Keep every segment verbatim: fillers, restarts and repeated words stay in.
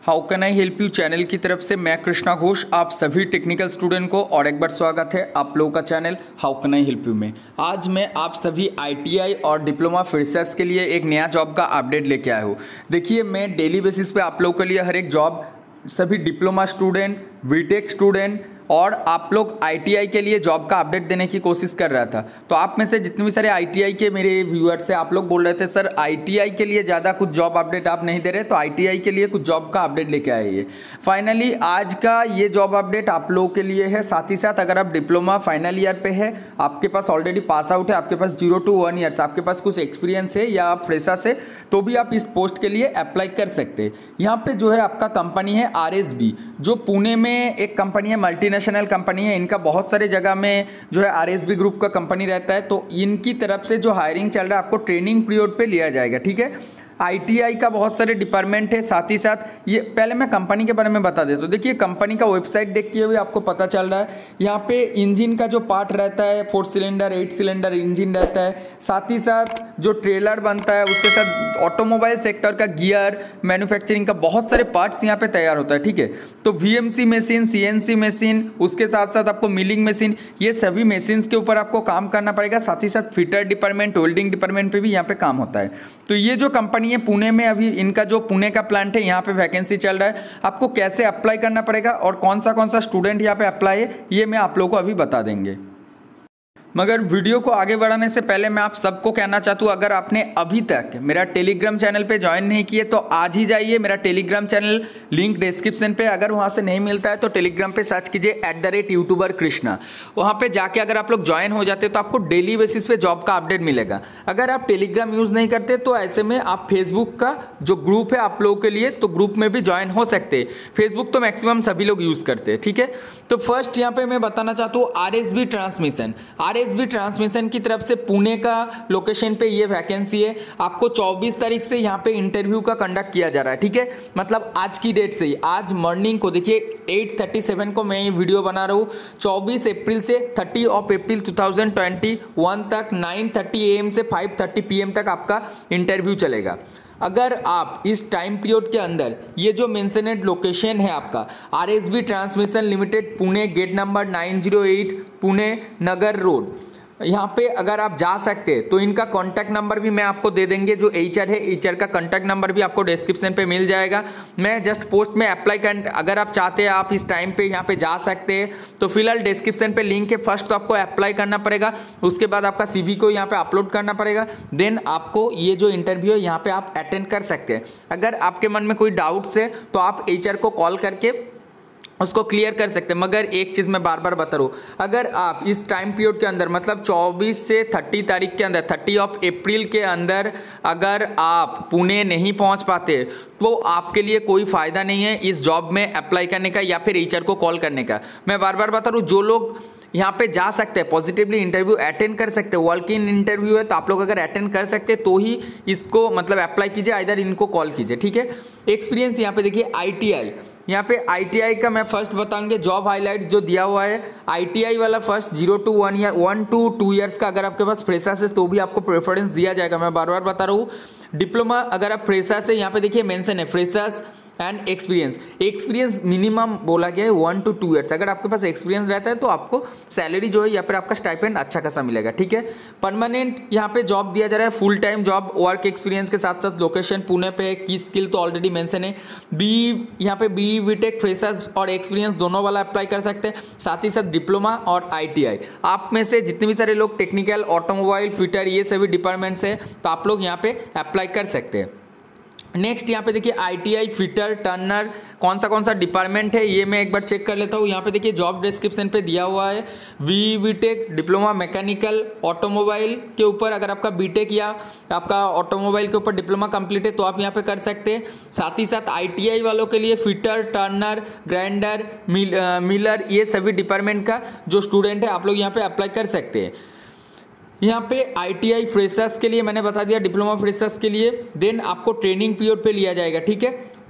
How can I help you channel की तरफ से मैं कृष्णा घोष आप सभी टेक्निकल स्टूडेंट को और एक बार स्वागत है आप लोगों का channel how can I help you में। आज मैं आप सभी आईटीआई और डिप्लोमा फ्रेशर्स के लिए एक नया जॉब का अपडेट लेके आया हूँ। देखिए, मैं डेली बेसिस पे आप लोगों के लिए हर एक जॉब सभी डिप्लोमा स्टूडेंट, बीटेक स्टूडेंट और आप लोग आईटीआई के लिए जॉब का अपडेट देने की कोशिश कर रहा था। तो आप में से जितने भी सारे आईटीआई के मेरे व्यूअर्स हैं, आप लोग बोल रहे थे सर आईटीआई के लिए ज़्यादा कुछ जॉब अपडेट आप नहीं दे रहे, तो आईटीआई के लिए कुछ जॉब का अपडेट लेके आए ये। फाइनली आज का ये जॉब अपडेट आप लोगों के लिए है। साथ ही साथ अगर आप डिप्लोमा फाइनल ईयर पे है, आपके पास ऑलरेडी पास आउट है, आपके पास जीरो टू वन ईयर्स, आपके पास कुछ एक्सपीरियंस है या आप फ्रेशर है, तो भी आप इस पोस्ट के लिए अप्लाई कर सकते हैं। यहाँ पे जो है आपका कंपनी है आरएसबी, जो पुणे में एक कंपनी है, मल्टीनेशनल कंपनी है। इनका बहुत सारे जगह में जो है आरएसबी ग्रुप का कंपनी रहता है। तो इनकी तरफ से जो हायरिंग चल रहा है आपको ट्रेनिंग पीरियड पे लिया जाएगा, ठीक है। आईटीआई का बहुत सारे डिपार्टमेंट है। साथ ही साथ ये पहले मैं कंपनी के बारे में बता देता हूँ। देखिए, कंपनी का वेबसाइट देख के भी आपको पता चल रहा है। यहाँ पे इंजन का जो पार्ट रहता है, four cylinder eight cylinder engine रहता है। साथ ही साथ जो ट्रेलर बनता है, उसके साथ ऑटोमोबाइल सेक्टर का गियर, मैन्युफैक्चरिंग का बहुत सारे पार्ट्स यहाँ पे तैयार होता है, ठीक है। तो वीएमसी मशीन, सीएनसी मशीन, उसके साथ साथ आपको मिलिंग मशीन, ये सभी मशीन्स के ऊपर आपको काम करना पड़ेगा। साथ ही साथ फिटर डिपार्टमेंट, वेल्डिंग डिपार्टमेंट पे भी यहाँ पे काम होता है। तो ये जो कंपनी है पुणे में, अभी इनका जो पुणे का प्लांट है, यहाँ पे वैकेंसी चल रहा है। आपको कैसे अप्लाई करना पड़ेगा और कौन सा कौन सा स्टूडेंट यहाँ पे अप्लाई है, ये मैं आप लोगों को अभी बता देंगे। मगर वीडियो को आगे बढ़ाने से पहले मैं आप सबको कहना चाहता हूँ, अगर आपने अभी तक मेरा टेलीग्राम चैनल पे ज्वाइन नहीं किए तो आज ही जाइए। मेरा टेलीग्राम चैनल लिंक डिस्क्रिप्शन पे, अगर वहाँ से नहीं मिलता है तो टेलीग्राम पे सर्च कीजिए at the rate YouTuber Krishna. वहाँ पे जाके अगर आप लोग ज्वाइन हो जाते तो आपको डेली बेसिस पे जॉब का अपडेट मिलेगा। अगर आप टेलीग्राम यूज़ नहीं करते तो ऐसे में आप फेसबुक का जो ग्रुप है आप लोगों के लिए, तो ग्रुप में भी ज्वाइन हो सकते हैं। फेसबुक तो मैक्सिमम सभी लोग यूज़ करते हैं, ठीक है। तो फर्स्ट यहाँ पे मैं बताना चाहता हूँ आरएसबी ट्रांसमिशन। आरएसबी ट्रांसमिशन की तरफ से पुणे का लोकेशन पे ये वैकेंसी है। आपको चौबीस तारीख से यहाँ पे इंटरव्यू का कंडक्ट किया जा रहा है, ठीक है। मतलब आज की डेट से ही, आज मॉर्निंग को देखिए एट थर्टी सेवन को मैं ये वीडियो बना रहा हूँ। चौबीस अप्रैल से तीस ऑफ अप्रैल दो हज़ार इक्कीस तक नाइन थर्टी ए एम से फाइव थर्टी पी एम तक आपका इंटरव्यू चलेगा। अगर आप इस टाइम पीरियड के अंदर ये जो मेंशनेड लोकेशन है आपका RSB transmission limited Pune, gate number nine zero eight, Pune Nagar road, यहाँ पे अगर आप जा सकते हैं तो इनका कॉन्टैक्ट नंबर भी मैं आपको दे देंगे। जो एचआर है, एचआर का कॉन्टैक्ट नंबर भी आपको डिस्क्रिप्शन पे मिल जाएगा। मैं जस्ट पोस्ट में अप्लाई कर, अगर आप चाहते हैं आप इस टाइम पे यहाँ पे जा सकते हैं, तो फिलहाल डिस्क्रिप्शन पे लिंक है। फर्स्ट तो आपको अप्लाई करना पड़ेगा, उसके बाद आपका सीवी को यहाँ पे अपलोड करना पड़ेगा, देन आपको ये जो इंटरव्यू है यहाँ पे आप अटेंड कर सकते हैं। अगर आपके मन में कोई डाउट्स है तो आप एचआर को कॉल करके उसको क्लियर कर सकते हैं। मगर एक चीज़ मैं बार बार बता रहा हूँ, अगर आप इस टाइम पीरियड के अंदर, मतलब चौबीस से तीस तारीख के अंदर, तीस ऑफ अप्रैल के अंदर अगर आप पुणे नहीं पहुँच पाते तो आपके लिए कोई फ़ायदा नहीं है इस जॉब में अप्लाई करने का या फिर एचआर को कॉल करने का। मैं बार बार बता रहा हूँ, जो लोग यहाँ पे जा सकते हैं, पॉजिटिवली इंटरव्यू अटेंड कर सकते हैं, वॉक इन इंटरव्यू है, तो आप लोग अगर अटेंड कर सकते हैं तो ही इसको मतलब अप्लाई कीजिए, इधर इनको कॉल कीजिए, ठीक है। एक्सपीरियंस यहाँ पे देखिए आईटीआई, यहाँ पे आईटीआई का मैं फर्स्ट बताऊंगे जॉब हाइलाइट्स जो दिया हुआ है। आईटीआई वाला first zero to one year one to two years का अगर आपके पास फ्रेशर्स है तो भी आपको प्रेफरेंस दिया जाएगा। मैं बार बार बता रहा हूँ, डिप्लोमा अगर आप फ्रेशर्स है, यहाँ पे देखिए मेंशन है freshers and experience. Experience minimum बोला गया है वन टू टू ईयर्स। अगर आपके पास एक्सपीरियंस रहता है तो आपको सैलरी जो है या फिर आपका स्टाइपेंड अच्छा खासा मिलेगा, ठीक है। परमानेंट यहाँ पे जॉब दिया जा रहा है, full time job, work experience के साथ साथ लोकेशन पुणे पे, की स्किल तो ऑलरेडी मेंशन है। बी यहाँ पे बी बीटेक फ्रेशर्स और एक्सपीरियंस दोनों वाला अप्लाई कर सकते हैं। साथ ही साथ डिप्लोमा और आईटीआई। आप में से जितने भी सारे लोग टेक्निकल, ऑटोमोबाइल, फिटर, ये सभी डिपार्टमेंट्स है, तो आप लोग यहाँ पे अप्लाई कर सकते हैं। नेक्स्ट यहाँ पे देखिए आईटीआई, फिटर, टर्नर, कौन सा कौन सा डिपार्टमेंट है ये मैं एक बार चेक कर लेता हूँ। यहाँ पे देखिए जॉब डिस्क्रिप्शन पे दिया हुआ है वी बीटेक, डिप्लोमा मैकेनिकल ऑटोमोबाइल के ऊपर। अगर आपका बीटेक या आपका ऑटोमोबाइल के ऊपर डिप्लोमा कंप्लीट है तो आप यहाँ पे कर सकते हैं। साथ ही साथ आईटीआई वालों के लिए fitter, turner, grinder, mill, miller, ये सभी डिपार्टमेंट का जो स्टूडेंट है आप लोग यहाँ पे अप्लाई कर सकते हैं। यहाँ पे आईटीआई फ्रेशर्स के लिए मैंने बता दिया, डिप्लोमा फ्रेशर्स के लिए देन आपको ट्रेनिंग पीरियड पे लिया जाएगा, ठीक है।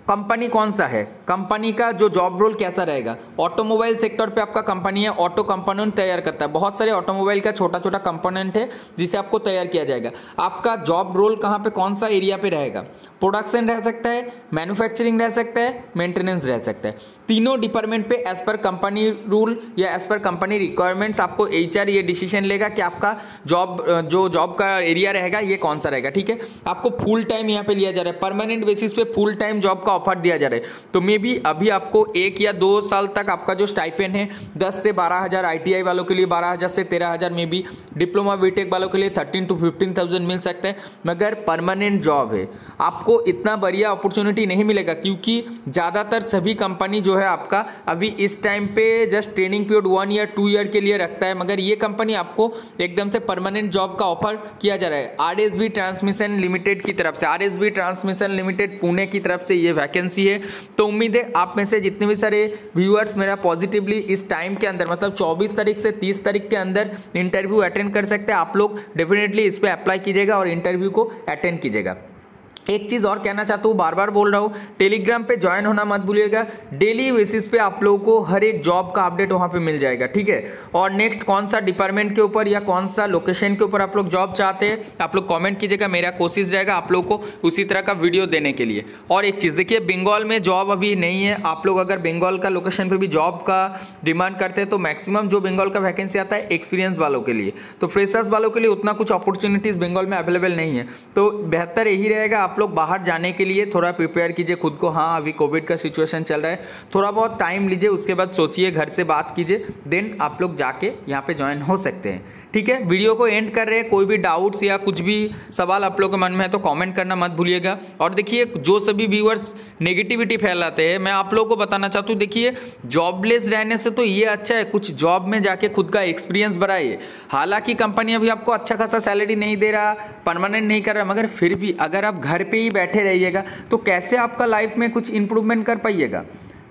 कंपनी कौन सा है, कंपनी का जो जॉब रोल कैसा रहेगा। ऑटोमोबाइल सेक्टर पे आपका कंपनी है, ऑटो कंपोनेंट तैयार करता है, बहुत सारे ऑटोमोबाइल का छोटा छोटा कंपोनेंट है जिसे आपको तैयार किया जाएगा। आपका जॉब रोल कहाँ पे, कौन सा एरिया पे रहेगा, प्रोडक्शन रह सकता है, मैन्युफैक्चरिंग रह सकता है, मेंटेनेंस रह सकता है। तीनों डिपार्टमेंट पे एज पर कंपनी रूल या एज पर कंपनी रिक्वायरमेंट्स आपको एचआर ये डिसीजन लेगा कि आपका जॉब जो जॉब का एरिया रहेगा ये कौन सा रहेगा। ठीक है, आपको फुल टाइम यहाँ पे लिया जा रहा है, परमानेंट बेसिस पे फुल टाइम जॉब का ऑफर दिया जा रहा है। तो मे बी अभी आपको एक या दो साल तक आपका जो स्टाइपेंड है दस से बारह हज़ार आईटीआई वालों के लिए बारह हज़ार से तेरह हज़ार में भी, डिप्लोमा बीटेक वालों के लिए थर्टीन टू फिफ्टीन थाउजेंड मिल सकते हैं। मगर परमानेंट जॉब है, आपको इतना बढ़िया अपॉर्चुनिटी नहीं मिलेगा क्योंकि ज़्यादातर सभी कंपनी जो है आपका अभी इस टाइम पे just training period one year two year के लिए रखता है। मगर ये कंपनी आपको एकदम से परमानेंट जॉब का ऑफर किया जा रहा है आरएसबी ट्रांसमिशन लिमिटेड की तरफ से। आरएसबी ट्रांसमिशन लिमिटेड पुणे की तरफ से ये वैकेंसी है। तो उम्मीद है आप में से जितने भी सारे व्यूअर्स मेरा पॉजिटिवली इस टाइम के अंदर मतलब चौबीस तारीख से तीस तारीख के अंदर इंटरव्यू अटेंड कर सकते हैं। आप लोग डेफिनेटली इस पर अप्लाई कीजिएगा और इंटरव्यू को अटेंड कीजिएगा। एक चीज़ और कहना चाहता हूँ, बार बार बोल रहा हूँ, टेलीग्राम पे ज्वाइन होना मत भूलिएगा। डेली बेसिस पे आप लोगों को हर एक जॉब का अपडेट वहाँ पे मिल जाएगा। ठीक है, और नेक्स्ट कौन सा डिपार्टमेंट के ऊपर या कौन सा लोकेशन के ऊपर आप लोग जॉब चाहते हैं आप लोग कमेंट कीजिएगा। मेरा कोशिश रहेगा आप लोग को उसी तरह का वीडियो देने के लिए। और एक चीज़ देखिए, बंगाल में जॉब अभी नहीं है। आप लोग अगर बंगाल का लोकेशन पर भी जॉब का डिमांड करते हैं तो मैक्सिमम जो बंगाल का वैकेंसी आता है एक्सपीरियंस वालों के लिए, तो फ्रेशर्स वालों के लिए उतना कुछ अपॉर्चुनिटीज़ बंगाल में अवेलेबल नहीं है। तो बेहतर यही रहेगा आप लोग बाहर जाने के लिए थोड़ा प्रिपेयर कीजिए खुद को। हाँ, अभी कोविड का सिचुएशन चल रहा है, थोड़ा बहुत टाइम लीजिए, उसके बाद सोचिए, घर से बात कीजिए, देन आप लोग जाके यहाँ पे ज्वाइन हो सकते हैं। ठीक है, वीडियो को एंड कर रहे हैं। कोई भी डाउट्स या कुछ भी सवाल आप लोगों के मन में है तो कमेंट करना मत भूलिएगा। और देखिए, जो सभी व्यूअर्स नेगेटिविटी फैलाते हैं, मैं आप लोगों को बताना चाहता हूँ, देखिए जॉबलेस रहने से तो ये अच्छा है कुछ जॉब में जाके खुद का एक्सपीरियंस बढ़ाइए। हालांकि कंपनी अभी आपको अच्छा खासा सैलरी नहीं दे रहा, परमानेंट नहीं कर रहा, मगर फिर भी अगर आप घर पे ही बैठे रहिएगा तो कैसे आपका लाइफ में कुछ इंप्रूवमेंट कर पाइएगा।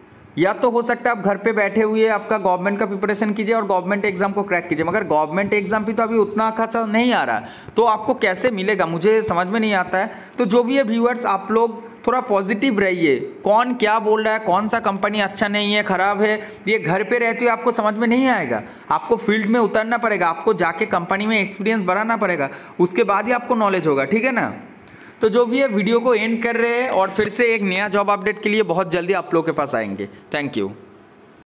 या तो हो सकता है आप घर पे बैठे हुए आपका गवर्नमेंट का प्रिपरेशन कीजिए और गवर्नमेंट एग्जाम को क्रैक कीजिए, मगर गवर्नमेंट एग्जाम भी तो अभी उतना खासा नहीं आ रहा, तो आपको कैसे मिलेगा मुझे समझ में नहीं आता है। तो जो भी है व्यूअर्स, आप लोग थोड़ा पॉजिटिव रहिए। कौन क्या बोल रहा है, कौन सा कंपनी अच्छा नहीं है, खराब है, ये घर पे रहते हुए आपको समझ में नहीं आएगा। आपको फील्ड में उतरना पड़ेगा, आपको जाके कंपनी में एक्सपीरियंस बढ़ाना पड़ेगा, उसके बाद ही आपको नॉलेज होगा। ठीक है ना। तो जो भी है वीडियो को एंड कर रहे हैं और फिर से एक नया जॉब अपडेट के लिए बहुत जल्दी आप लोगों के पास आएंगे। Thank you.